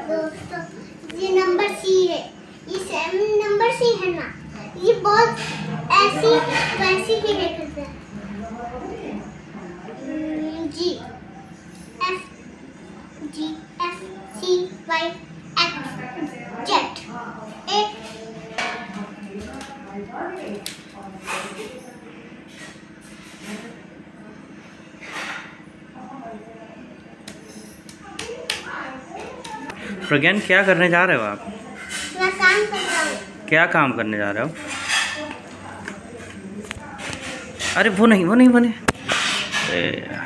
दोस्तों ये number C है, ये सेम नंबर सी है ना, ये बहुत ऐसी वैसी बिहेव करता है। G F C Y X Z A. Pragyan, क्या करने जा रहे हो आप? मैं काम कर रहा हूँ। क्या काम करने जा रहे हो? अरे वो नहीं।